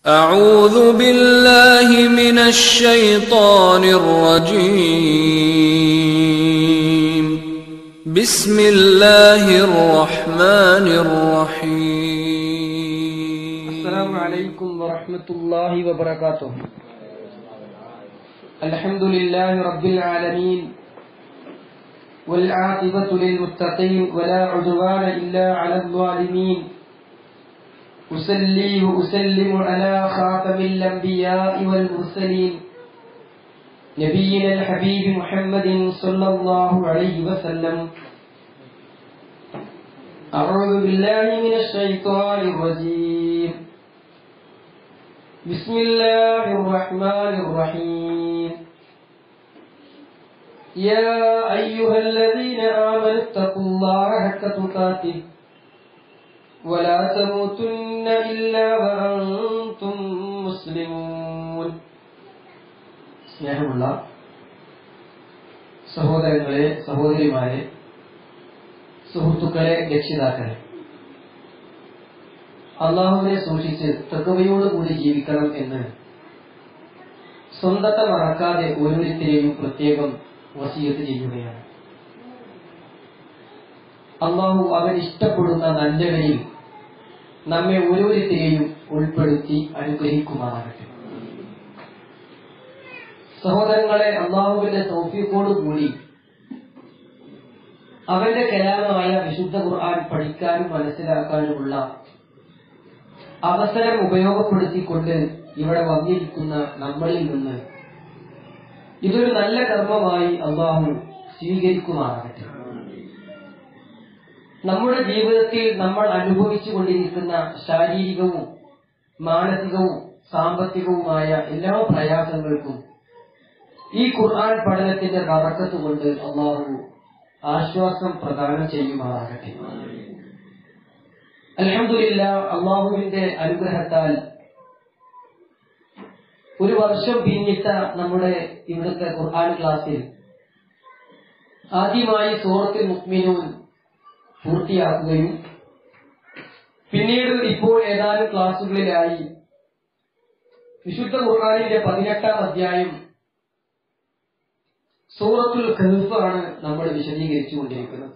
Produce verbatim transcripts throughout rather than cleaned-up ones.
أعوذ بالله من الشيطان الرجيم. بسم الله الرحمن الرحيم. السلام عليكم ورحمة الله وبركاته. الحمد لله رب العالمين والعاقبة للمتقين ولا عدوان إلا على الظالمين. أصلي وأسلم على خاتم الأنبياء والمرسلين نبينا الحبيب محمد صلى الله عليه وسلم. أعوذ بالله من الشيطان الرجيم. بسم الله الرحمن الرحيم. يا أيها الذين آمنوا اتقوا الله حق تقاته ولا تموتن إلا وأنتم مسلمون. സ്നേഹമുള്ള സഹോദരങ്ങളെ, സഹോദരിമാരെ, സുഹൃത്തുക്കളെ, രക്ഷിതാക്കളെ, അള്ളാഹുവിനെ സൂക്ഷിച്ച് തഖ്വയോടുകൂടി ജീവിക്കണം എന്ന് സ്വന്തത്തെ മറക്കാതെ ഓരോരുത്തരെയും പ്രത്യേകം വസിയത്ത് ചെയ്യുകയാണ്. അള്ളാഹു അവൻ ഇഷ്ടപ്പെടുന്ന നല്ലവരിൽ നമ്മെ ഓരോരുത്തരെയും ഉൾപ്പെടുത്തി അനുഗ്രഹിക്കുമാറാകട്ടെ. സഹോദരങ്ങളെ, അള്ളാഹുവിന്റെ തൗഫീഖോടുകൂടി അവന്റെ കലാമായ വിശുദ്ധ ഖുർആൻ പഠിക്കാനും മനസ്സിലാക്കാനുമുള്ള അവസരം ഉപയോഗപ്പെടുത്തിക്കൊണ്ട് ഇവിടെ വന്നിരിക്കുന്ന നമ്മളിൽ നിന്ന് ഇതൊരു നല്ല കർമ്മമായി അള്ളാഹു സ്വീകരിക്കുമാറാകട്ടെ. നമ്മുടെ ജീവിതത്തിൽ നമ്മൾ അനുഭവിച്ചു കൊണ്ടിരിക്കുന്ന ശാരീരികവും മാനസികവും സാമ്പത്തികവുമായ എല്ലാ പ്രയാസങ്ങൾക്കും ഈ ഖുർആൻ പഠനത്തിന്റെ ബറക്കത്ത് കൊണ്ട് അള്ളാഹു ആശ്വാസം പ്രദാനം ചെയ്യുമാറാകട്ടെ. അൽഹംദുലില്ലാഹ്, അള്ളാഹുവിന്റെ അനുഗ്രഹത്താൽ ഒരു വർഷം പിന്നിട്ട നമ്മുടെ ഇവിടുത്തെ ഖുർആൻ ക്ലാസ്സിൽ ആദ്യമായി സൂറത്തുൽ മുഅ്മിനൂൻ പൂർത്തിയാക്കുകയും പിന്നീട് ഇപ്പോൾ ഏതാനും ക്ലാസുകളിലായി വിശുദ്ധ ഖുർആനിന്റെ പതിനെട്ടാം അധ്യായം സൂറത്തുൽ കഹ്ഫ് ആണ് നമ്മൾ വിശദീകരിച്ചു കൊണ്ടിരിക്കുന്നത്.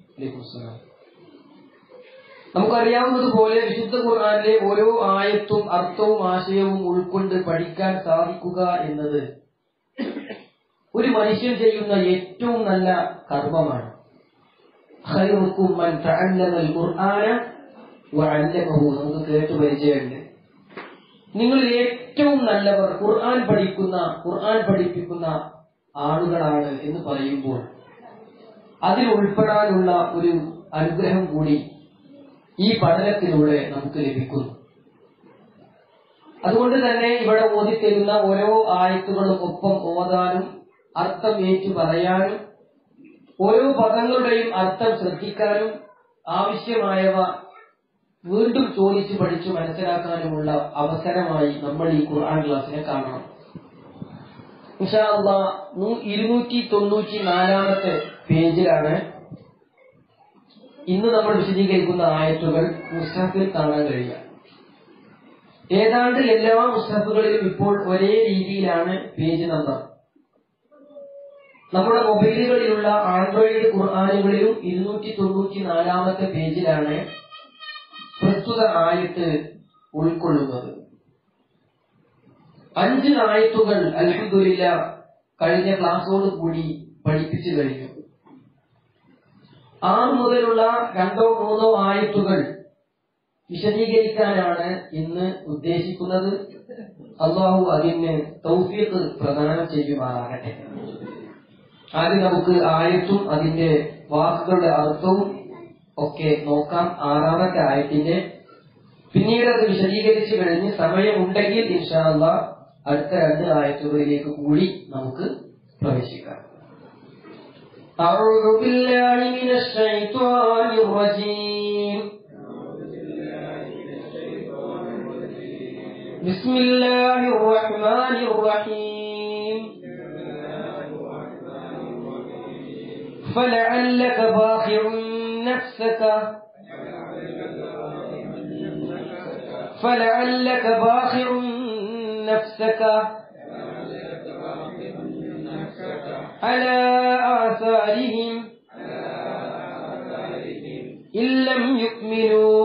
നമുക്കറിയാവുന്നതുപോലെ വിശുദ്ധ ഖുർആനിലെ ഓരോ ആയത്തും അർത്ഥവും ആശയവും ഉൾക്കൊണ്ട് പഠിക്കാൻ സാധിക്കുക എന്നത് ഒരു മനുഷ്യൻ ചെയ്യുന്ന ഏറ്റവും നല്ല കർമ്മമാണ്. ഖൈറുക്കും മൻ തഅല്ലമൽ ഖുർആന വഅല്ലമഹു. നമുക്ക് കേട്ട് പരിചയമുണ്ട്. നിങ്ങളിൽ ഏറ്റവും നല്ലവർ ഖുർആൻ പഠിക്കുന്ന ഖുർആൻ പഠിപ്പിക്കുന്ന ആളുകളാണ് എന്ന് പറയുമ്പോൾ അതിൽ ഉൾപ്പെടാനുള്ള ഒരു അനുഗ്രഹം കൂടി ഈ പഠനത്തിലൂടെ നമുക്ക് ലഭിക്കുന്നു. അതുകൊണ്ട് തന്നെ ഇവിടെ ഓതിത്തരുന്ന ഓരോ ആയത്തുകളും ഒപ്പം ഓതാനും അർത്ഥം ഏറ്റു പറയാനും ഓരോ പദങ്ങളുടെയും അർത്ഥം ശ്രദ്ധിക്കാനും ആവശ്യമായവ വീണ്ടും ചോദിച്ചു പഠിച്ചു മനസ്സിലാക്കാനുമുള്ള അവസരമായി നമ്മൾ ഈ ഖുർആൻ ക്ലാസ്സിനെ കാണണം. ഇൻഷാ അല്ലാഹ് ഇരുന്നൂറ്റി തൊണ്ണൂറ്റി നാലാമത്തെ പേജിലാണ് ഇന്ന് നമ്മൾ വിശദീകരിക്കുന്ന ആയത്തുകൾ മുസ്ഹഫിൽ കാണാൻ കഴിയുക. ഏതാണ്ട് എല്ലാ മുസ്ഹഫുകളിലും ഇപ്പോൾ ഒരേ രീതിയിലാണ് പേജ് നമ്പർ. നമ്മുടെ മൊബൈലുകളിലുള്ള ആൻഡ്രോയിഡ് ഖുർആനുകളിലും ഇരുന്നൂറ്റി തൊണ്ണൂറ്റി നാലാമത്തെ പേജിലാണ് പ്രസ്തുത ആയത്ത് ഉൾക്കൊള്ളുന്നത്. അഞ്ച് ആയത്തുകൾ അൽഹംദുലില്ലാഹ് കഴിഞ്ഞ ക്ലാസ്സോട് കൂടി പഠിപ്പിച്ചു കഴിഞ്ഞു. ആറ് മുതലുള്ള രണ്ടോ മൂന്നോ ആയത്തുകൾ വിശദീകരിക്കാനാണ് ഇന്ന് ഉദ്ദേശിക്കുന്നത്. അള്ളാഹു അതിന് തൗഫീഖ് പ്രദാനം ചെയ്യുമാറാകട്ടെ. ആദ്യം നമുക്ക് ആയത്തും അതിന്റെ വാക്കുകളുടെ അർത്ഥവും ഒക്കെ നോക്കാം. ആറാമത്തെ ആയത്തിന്റെ പിന്നീട് അത് വിശദീകരിച്ചു കഴിഞ്ഞ് സമയമുണ്ടെങ്കിൽ ഇൻഷാ അല്ലാഹ് അടുത്ത രണ്ട് ആയത്തുകളിലേക്ക് കൂടി നമുക്ക് പ്രവേശിക്കാം. أعوذ بالله من الشيطان الرجيم. بسم الله الرحمن الرحيم. فلعلك باخع نفسك فلعلك باخع نفسك على آثارهم إن لم يؤمنوا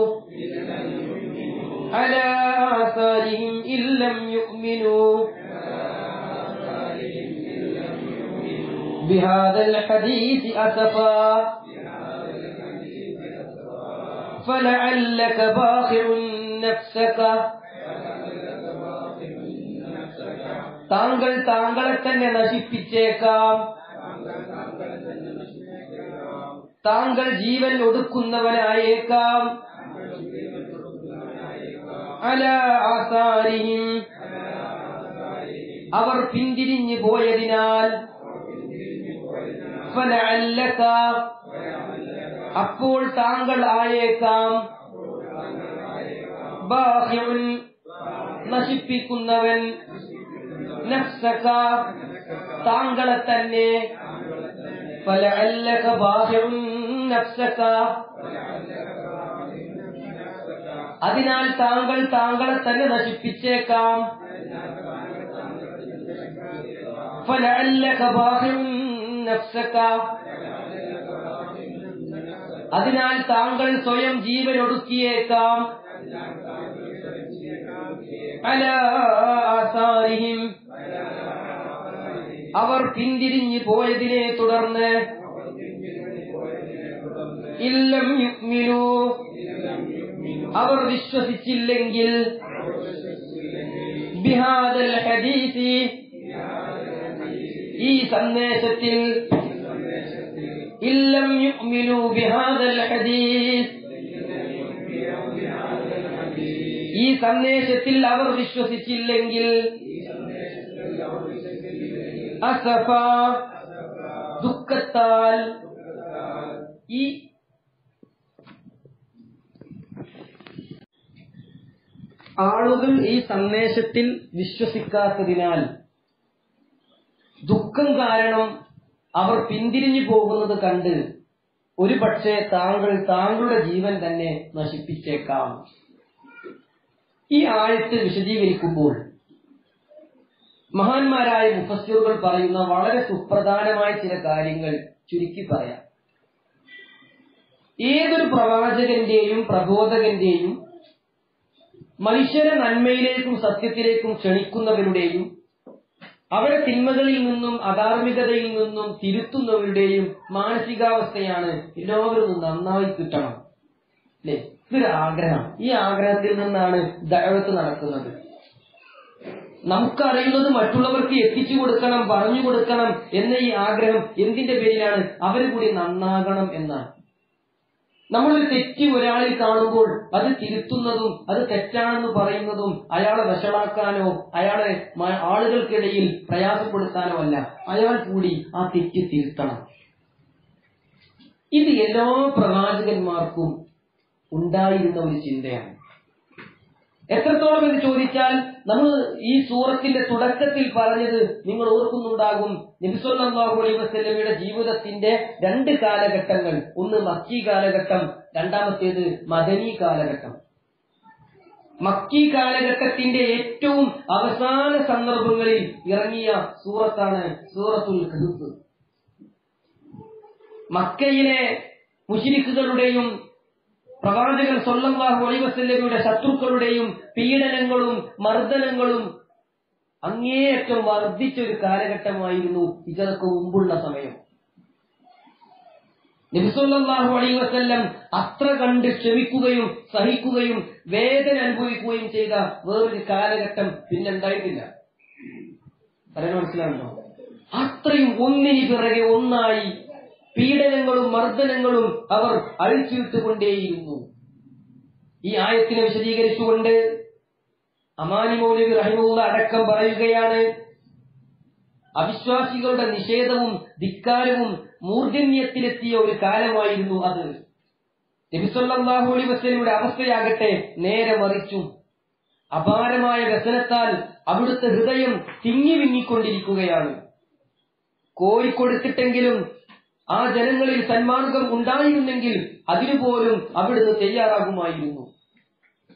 على آثارهم إن لم يؤمنوا بهذا الحديث أسفا فلعلك باخع نفسك താങ്കൾ താങ്കളെ തന്നെ നശിപ്പിച്ചേക്കാം, താങ്കൾ ജീവൻ ഒടുക്കുന്നവനായേക്കാം. അലാ ആസാരിഹിം അവർ പിന്തിരിഞ്ഞു പോയതിനാൽ. ഫലഅല്ലക അപ്പോൾ താങ്കൾ ആയേക്കാം. ബാഖിഉൻ നശിപ്പിക്കുന്നവൻ. നഫ്സക താങ്കളെ തന്നെ. ഫലഅല്ലക ബാഖിഉൻ നഫ്സക അതിനാൽ താങ്കൾ താങ്കളെ തന്നെ നശിപ്പിച്ചേക്കാം. ഫലഅല്ലക ബാഖിഉൻ നഫ്സക അതിനാൽ താങ്കൾ സ്വയം ജീവൻ ഒടുക്കിയേക്കാം. അലാ ആസാരിഹിം അവർ പിന്തിരിഞ്ഞു പോയതിനെ തുടർന്ന്. ഇല്ലം യുഅ്മിനൂ അവർ വിശ്വസിച്ചില്ലെങ്കിൽ. ബിഹാദൽ ഹദീസി ഈ സന്ദേശത്തിൽ. ഇല്ലം യുഅ്മിനൂ ബിഹാദൽ ഹദീസ് ഈ സന്ദേശത്തിൽ അവർ വിശ്വസിച്ചില്ലെങ്കിൽ. അസഫ ദുഃഖത്താൽ. ഈ ആളുകൾ ഈ സന്ദേശത്തിൽ വിശ്വസിക്കാത്തതിനാൽ ദുഃഖം കാരണം അവർ പിന്തിരിഞ്ഞു പോകുന്നത് കണ്ട് ഒരു പക്ഷേ താങ്കൾ താങ്കളുടെ ജീവൻ തന്നെ നശിപ്പിച്ചേക്കാം. ഈ ആയത്ത് വിശദീകരിക്കുമ്പോൾ മഹാന്മാരായ മുഫസ്സിറുകൾ പറയുന്ന വളരെ സുപ്രധാനമായ ചില കാര്യങ്ങൾ ചുരുക്കി പറയാം. ഏതൊരു പ്രവാചകന്റെയും പ്രബോധകന്റെയും മനുഷ്യരെ നന്മയിലേക്കും സത്യത്തിലേക്കും ക്ഷണിക്കുന്നവരുടെയും അവരുടെ തിന്മകളിൽ നിന്നും അധാർമികതയിൽ നിന്നും തിരുത്തുന്നവരുടെയും മാനസികാവസ്ഥയാണ് എല്ലാവരും നന്നായി കിട്ടണം, അല്ലെ? ഇതൊരു ആഗ്രഹം. ഈ ആഗ്രഹത്തിൽ നിന്നാണ് ദഅവത്ത് നടക്കുന്നത്. നമുക്കറിയുന്നത് മറ്റുള്ളവർക്ക് എത്തിച്ചു കൊടുക്കണം, പറഞ്ഞു കൊടുക്കണം എന്ന ഈ ആഗ്രഹം എന്തിന്റെ പേരിലാണ്? അവർ കൂടി നന്നാകണം എന്നാണ്. നമ്മളൊരു തെറ്റ് ഒരാളിൽ കാണുമ്പോൾ അത് തിരുത്തുന്നതും അത് തെറ്റാണെന്ന് പറയുന്നതും അയാളെ വഷളാക്കാനോ അയാളെ ആളുകൾക്കിടയിൽ പ്രയാസപ്പെടുത്താനോ അല്ല, അയാൾ കൂടി ആ തെറ്റ് തിരുത്തണം. ഇത് എല്ലാ പ്രവാചകന്മാർക്കും ഉണ്ടായിരുന്ന ഒരു ചിന്തയാണ്. എത്രത്തോളം എന്ന് ചോദിച്ചാൽ നമ്മൾ ഈ സൂറത്തിന്റെ തുടക്കത്തിൽ പറഞ്ഞത് നിങ്ങൾ ഓർക്കുന്നുണ്ടാകും. നബി സല്ലല്ലാഹു അലൈഹി വസല്ലമയുടെ ജീവിതത്തിന്റെ രണ്ട് കാലഘട്ടങ്ങൾ, ഒന്ന് മക്കി കാലഘട്ടം, രണ്ടാമത്തേത് മദനി കാലഘട്ടം. മക്കി കാലഘട്ടത്തിന്റെ ഏറ്റവും അവസാന സന്ദർഭങ്ങളിൽ ഇറങ്ങിയ സൂറത്താണ് സൂറത്തുൽ കഹ്ഫ്. മക്കയിലെ മുശ്രിക്കുകളുടെയും പ്രവാചകൻ സല്ലല്ലാഹു അലൈഹി വസല്ലമയുടെ ശത്രുക്കളുടെയും പീഡനങ്ങളും മർദ്ദനങ്ങളും അങ്ങേയറ്റം വർദ്ധിച്ചൊരു കാലഘട്ടമായിരുന്നു ഹിജ്റക്ക് മുമ്പുള്ള സമയം. നബി സല്ലല്ലാഹു അലൈഹി വസല്ലം അത്ര കണ്ട് ക്ഷമിക്കുകയും സഹിക്കുകയും വേദന അനുഭവിക്കുകയും ചെയ്ത വേറൊരു കാലഘട്ടം പിന്നുണ്ടായിട്ടില്ല. പറയാൻ മനസ്സിലാണല്ലോ? അത്രയും ഒന്നിന് പിറകെ ഒന്നായി പീഡനങ്ങളും മർദ്ദനങ്ങളും അവർ അഴിച്ചുവിട്ടുകൊണ്ടേയിരുന്നു. ഈ ആയത്തിനെ വിശദീകരിച്ചുകൊണ്ട് അമാനി മൗലവി റഹിമഹുള്ള അടക്കം പറയുകയാണ്, അവിശ്വാസികളുടെ നിഷേധവും ധിക്കാരവും മൂർധന്യത്തിലെത്തിയ ഒരു കാലമായിരുന്നു അത്. നബി സല്ലല്ലാഹു അലൈഹി വസല്ലമയുടെ അവസ്ഥയാകട്ടെ നേരെ മറിച്ചു. അപാരമായ വ്യസനത്താൽ അവിടുത്തെ ഹൃദയം തിങ്ങി വിങ്ങിക്കൊണ്ടിരിക്കുകയാണ്. കോരിക്കൊടുത്തിട്ടെങ്കിലും ആ ജനങ്ങളിൽ സന്മാർഗം ഉണ്ടായിരുന്നെങ്കിൽ അതിനുപോലും അവിടുന്ന് തയ്യാറാകുമായിരുന്നു.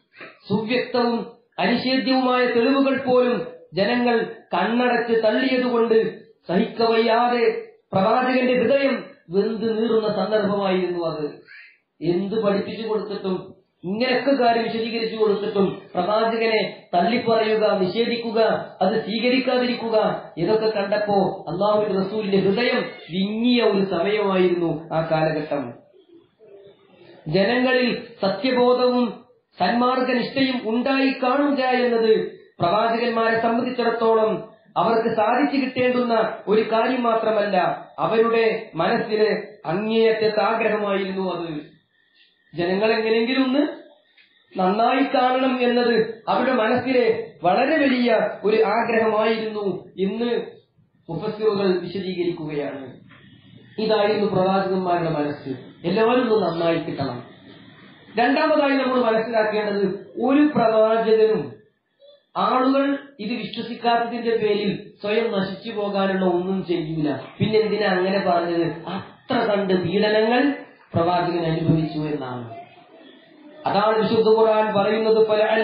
സുവ്യക്തവും അനിഷേധ്യവുമായ തെളിവുകൾ പോലും ജനങ്ങൾ കണ്ണടച്ച് തള്ളിയതുകൊണ്ട് സഹിക്കവയ്യാതെ പ്രവാചകന്റെ ഹൃദയം വെന്ത് നീറുന്ന സന്ദർഭമായിരുന്നു അത്. എന്ത് പഠിപ്പിച്ചു കൊടുത്തിട്ടും ഇങ്ങനെയൊക്കെ കാര്യം വിശദീകരിച്ചു കൊടുത്തിട്ടും പ്രവാചകനെ തള്ളിപ്പറയുക, നിഷേധിക്കുക, അത് സ്വീകരിക്കാതിരിക്കുക, ഇതൊക്കെ കണ്ടപ്പോ അല്ലാഹുവിന്റെ റസൂലിന്റെ ഹൃദയം വിങ്ങിയ ഒരു സമയമായിരുന്നു ആ കാലഘട്ടം. ജനങ്ങളിൽ സത്യബോധവും സന്മാർഗനിഷ്ഠയും ഉണ്ടായി കാണുക എന്നത് പ്രവാചകന്മാരെ സംബന്ധിച്ചിടത്തോളം അവർക്ക് സാധിച്ചു കിട്ടേണ്ടുന്ന ഒരു കാര്യം മാത്രമല്ല, അവരുടെ മനസ്സിന് അങ്ങേയറ്റത്തെ ആഗ്രഹമായിരുന്നു അത്. ജനങ്ങൾ എങ്ങനെയെങ്കിലും ഒന്ന് നന്നായി കാണണം എന്നത് അവരുടെ മനസ്സിലെ വളരെ വലിയ ഒരു ആഗ്രഹമായിരുന്നു എന്ന് മുഫസ്സിറുകൾ വിശദീകരിക്കുകയാണ്. ഇതായിരുന്നു പ്രവാചകന്മാരുടെ മനസ്സ്, എല്ലാവരും ഒന്ന് നന്നായി കിട്ടണം. രണ്ടാമതായി നമ്മൾ മനസ്സിലാക്കേണ്ടത്, ഒരു പ്രവാചകനും ആളുകൾ ഇത് വിശ്വസിക്കാത്തതിന്റെ പേരിൽ സ്വയം നശിച്ചു പോകാനുള്ള ഒന്നും ചെയ്യൂല. പിന്നെ എന്തിനാ അങ്ങനെ പറഞ്ഞത്? അത്ര കണ്ട് പീഡനങ്ങൾ പ്രവാചകൻ അനുഭവിച്ചു എന്നാണ്. അതാണ് വിശുദ്ധ ഖുർആൻ പറയുന്നത്,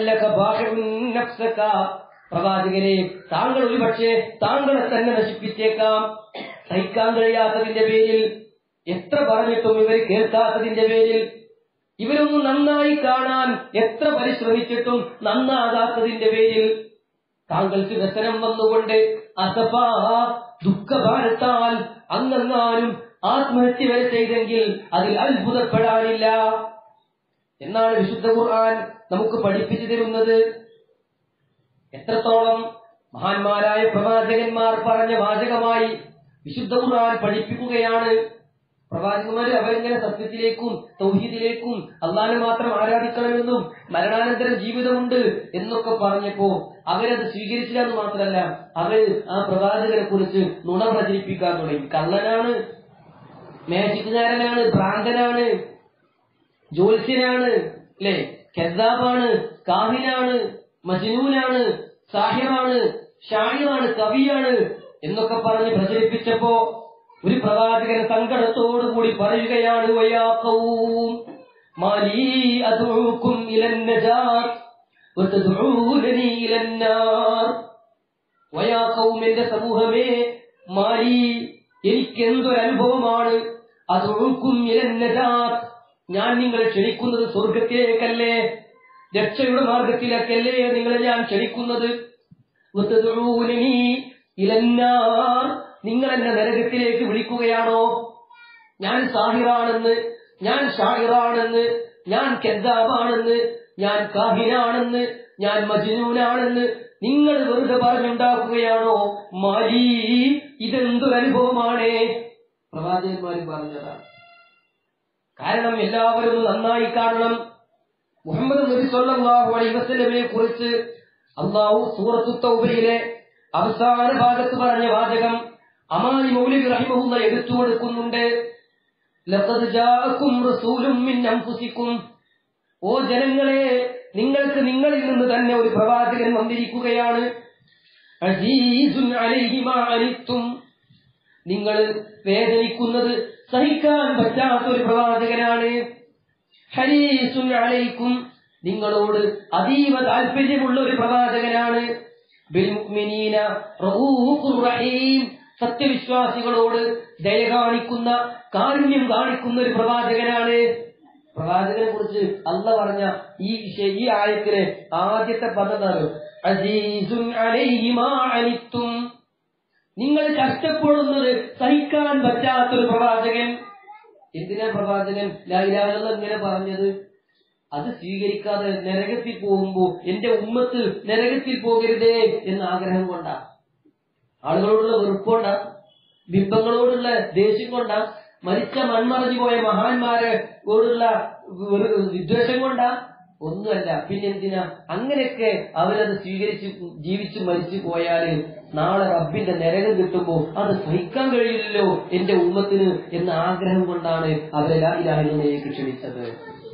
പ്രവാചകരെ, താങ്കൾ ഒരു പക്ഷേ താങ്കളെ തന്നെ നശിപ്പിച്ചേക്കാം. സഹിക്കാൻ കഴിയാത്തതിന്റെ പേരിൽ, എത്ര പറഞ്ഞിട്ടും ഇവർ കേൾക്കാത്തതിന്റെ പേരിൽ, ഇവരൊന്നും നന്നായി കാണാൻ എത്ര പരിശ്രമിച്ചിട്ടും നന്നാകാത്തതിന്റെ പേരിൽ താങ്കൾക്ക് വ്യസനം വന്നുകൊണ്ട് അസഫാ ദുഃഖഭാരത്താൽ അങ്ങെങ്ങാനും ആത്മഹത്യ വരെ ചെയ്തെങ്കിൽ അതിൽ അത്ഭുതപ്പെടാനില്ല എന്നാണ് വിശുദ്ധ ഖുർആൻ നമുക്ക് പഠിപ്പിച്ചു തരുന്നത്. എത്രത്തോളം മഹാന്മാരായ പ്രവാചകന്മാർ പറഞ്ഞ വാചകമായി വിശുദ്ധ ഖുർആൻ പഠിപ്പിക്കുകയാണ്. പ്രവാചകന്മാർ അവരെങ്ങനെ സത്യത്തിലേക്കും തൗഹീദിലേക്കും അല്ലാഹുവിനെ മാത്രം ആരാധിക്കണമെന്നും മരണാനന്തരം ജീവിതമുണ്ട് എന്നൊക്കെ പറഞ്ഞപ്പോ അവരത് സ്വീകരിച്ചില്ല എന്ന് മാത്രമല്ല, അവർ ആ പ്രവാചകരെ കുറിച്ച് നുണ പ്രചരിപ്പിക്കാൻ തുടങ്ങി. കള്ളനാണ്, മാജിക്കുകാരനാണ്, ഭ്രാന്തനാണ്, ജ്യോത്സ്യനാണ്, അല്ലെ, കെദ്ദാബാണ്, കാഹിനാണ്, മജ്നൂനാണ്, സാഹിറാണ്, ഷായിറാണ്, കവിയാണ് എന്നൊക്കെ പറഞ്ഞ് പ്രചരിപ്പിച്ചപ്പോ ഒരു പ്രവാചകൻ സങ്കടത്തോടുകൂടി പറയുകയാണ്, വയാ ഖൗം മാലീ അദ്ഉകും ഇലൻ നജാത്ത് വതദ്ഊനനി ഇലൻ നാർ. വയാ ഖൗം, എന്റെ സമൂഹമേ, മാലീ, എനിക്കെന്തൊരു അനുഭവമാണ്, അദ്ഉകും ഇലൻ നജാത്ത്, ഞാൻ നിങ്ങളെ ക്ഷണിക്കുന്നത് സ്വർഗത്തിലേക്കല്ലേ, രക്ഷയുടെ മാർഗത്തിലേക്കല്ലേ നിങ്ങളെ ഞാൻ ക്ഷണിക്കുന്നത്. വതദ്ഊനനി ഇലൻ നാർ, നിങ്ങൾ എന്നെ നരകത്തിലേക്ക് വിളിക്കുകയാണോ? ഞാൻ സാഹിറാണെന്ന്, ഞാൻ ഷാഹിറാണെന്ന്, ഞാൻ കെദ്ദാബാണെന്ന്, ഞാൻ കാഹിനാണെന്ന്, ഞാൻ മജ്നൂനാണെന്ന് നിങ്ങൾ വെറുതെ പറഞ്ഞുണ്ടാക്കുകയാണോ? മാലീ, ഇതെന്തൊരു അനുഭവമാണ്? പ്രവാചകന്മാർ പറഞ്ഞതാണ്. കാരണം എല്ലാവരും നന്നായി കാണണം. മുഹമ്മദ് നബി സല്ലല്ലാഹു അലൈഹി വസല്ലമയെ കുറിച്ച് അല്ലാഹു സൂറത്തു തൗബയിലെ അവസാന ഭാഗത്ത് പറഞ്ഞ വാചകം അമാനി മൗലവി റഹിമഹുല്ലാ എടുത്തു കൊടുക്കുന്നുണ്ട്. ലഖദ് ജാഅകും റസൂലും മിൻ അൻഫുസികും, ഓ ജനങ്ങളെ, നിങ്ങൾക്ക് നിങ്ങളിൽ നിന്ന് തന്നെ ഒരു പ്രവാചകൻ വന്നിരിക്കുകയാണ്. അസീസുൻ അലൈഹി മാ അനിത്തും, നിങ്ങൾ വേദനിക്കുന്നത് സഹിക്കാൻ പറ്റാത്ത ഒരു പ്രവാചകനാണ്. ഹരീസുൻ അലൈക്കും, നിങ്ങളോട് അതീവ താല്പര്യമുള്ള ഒരു പ്രവാചകനാണ്. ബിൽ മുഅ്മിനീന റഊഫുർ റഹീം, സത്യവിശ്വാസികളോട് ദയ കാണിക്കുന്ന, കാരുണ്യം കാണിക്കുന്ന ഒരു പ്രവാചകനാണ്. പ്രവാചകനെ കുറിച്ച് അല്ലാഹ് പറഞ്ഞ ഈ ഈ ആയത്തിലെ ആദ്യത്തെ പദമാണ് അസീസുൻ അലൈഹി മാ അനിത്തും, നിങ്ങൾ കഷ്ടപ്പെടുന്നത് സഹിക്കാൻ പറ്റാത്തൊരു പ്രവാചകൻ. എന്തിനാ പ്രവാചകൻ ലാ ഇലാഹ ഇല്ലല്ലാഹ് ഇങ്ങനെ പറഞ്ഞത്? അത് സ്വീകരിക്കാതെ നരകത്തിൽ പോകുമ്പോ എന്റെ ഉമ്മത്ത് നരകത്തിൽ പോകരുതേ എന്ന ആഗ്രഹം കൊണ്ടാ, ആളുകളോടുള്ള വെറുപ്പുകൊണ്ടാ, ബിംബങ്ങളോടുള്ള ദേഷ്യം കൊണ്ടാ, മരിച്ച മൺമറഞ്ഞു പോയ മഹാന്മാരോടുള്ള വിദ്വേഷം കൊണ്ടാ? ഒന്നുമല്ല. പിന്നെന്തിനാ? അങ്ങനെയൊക്കെ അവരത് സ്വീകരിച്ച് ജീവിച്ച് മരിച്ചു പോയാല് നാളെ റബ്ബിന്റെ നരകം കിട്ടുമ്പോ അത് സഹിക്കാൻ കഴിയില്ലല്ലോ എന്റെ ഉമ്മത്തിന് എന്ന ആഗ്രഹം കൊണ്ടാണ് അവരെ ലാ ഇലാഹ ഇല്ലല്ലാഹയിലേക്ക് ക്ഷണിച്ചത്.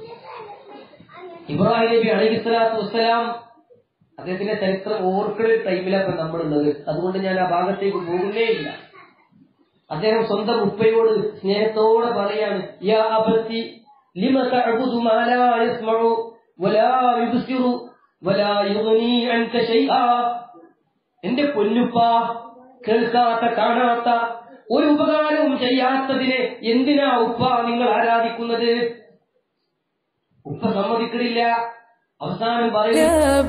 ഇബ്രാഹിം നബി അലൈഹിസ്സലാത്തു വസ്സലാം, അദ്ദേഹത്തിന്റെ ചരിത്രം ഓർക്കുന്ന ടൈമിലാണ് നമ്മളുള്ളത്, അതുകൊണ്ട് ഞാൻ ആ ഭാഗത്തേക്ക് പോകുന്നേ ഇല്ല. അദ്ദേഹം സ്വന്തം ഉപ്പയോട് സ്നേഹത്തോടെ പറയാണ്, യാ അബത്തി ലിമ തഅബുദു മാ ലാ യസ്മഉ വലാ യുബ്സിറു വലാ യുഗ്നി അൻക ശൈആ. എന്റെ പൊന്നുപ്പ, കേൾക്കാത്ത കാണാത്ത ഒരു ഉപകാരവും ചെയ്യാത്തതിനെ എന്തിനാ ഉപ്പ നിങ്ങൾ ആരാധിക്കുന്നത്? ഉപ്പ സമ്മതിക്കുന്നില്ല. അവസാനം പറയും,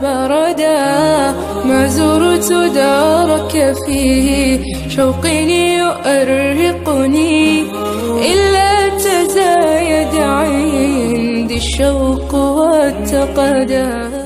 ما زرت دارك فيه شوقي يؤرقني إلا تزايد عندي الشوق والتقدم.